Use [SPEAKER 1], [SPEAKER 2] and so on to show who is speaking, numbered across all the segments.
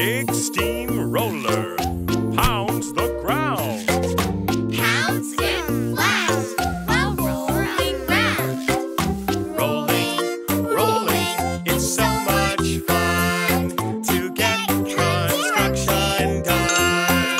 [SPEAKER 1] big steamroller pounds the ground.
[SPEAKER 2] Pounds it flat while rolling round.
[SPEAKER 1] Rolling, rolling, it's so much fun to get construction done.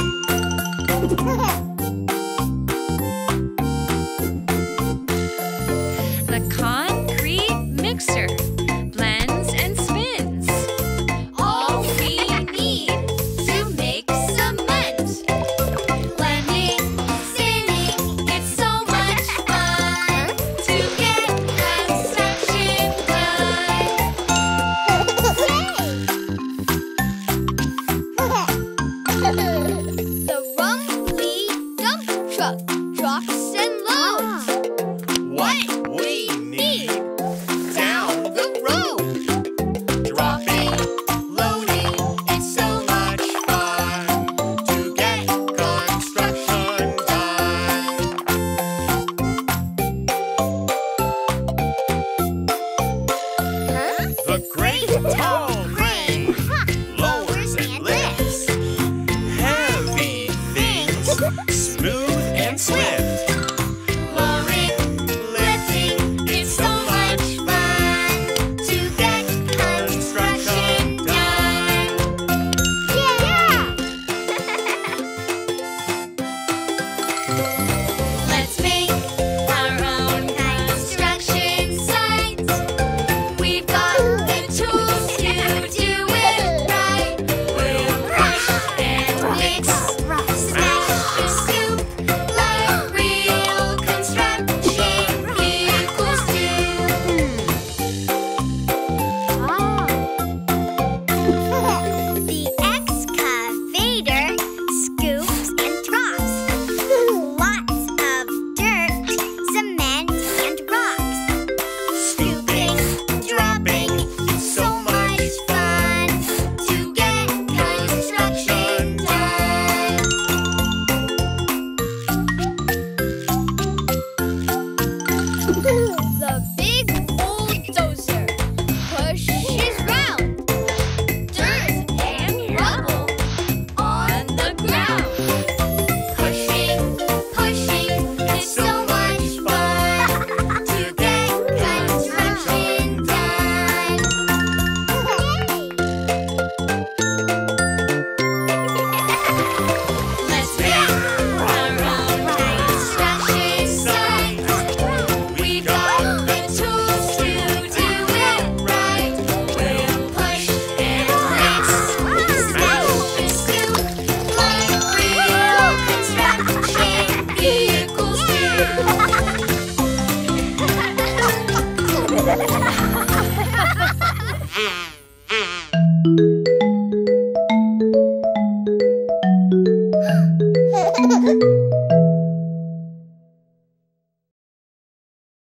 [SPEAKER 3] The concrete mixer blends and spins.
[SPEAKER 2] All we need to make cement. Blending, spinning, it's so much fun to get construction done. The rumbly dump truck, trucks and loads.
[SPEAKER 1] What we need down the road. Dropping, loading, it's so much fun to get construction done. The great tall crane lowers and lifts heavy things, smooth and swift. Lowering, lifting, it's so much fun to get construction done.
[SPEAKER 2] Let's make our own construction site. We've got the tools to do it right. We'll crush and mix, smash and scoop like real construction vehicles do. The excavator scoops and drops lots of dirt, cement, and rocks. Scooping, dropping, it's so much fun to get construction done. The big bulldozer pushes round dirt and rubble on the ground. Pushing, pushing, it's so much fun to get construction done. Let's make our own construction site. We've got the tools to do it right. We'll push and mix, smash and scoop like real construction vehicles do.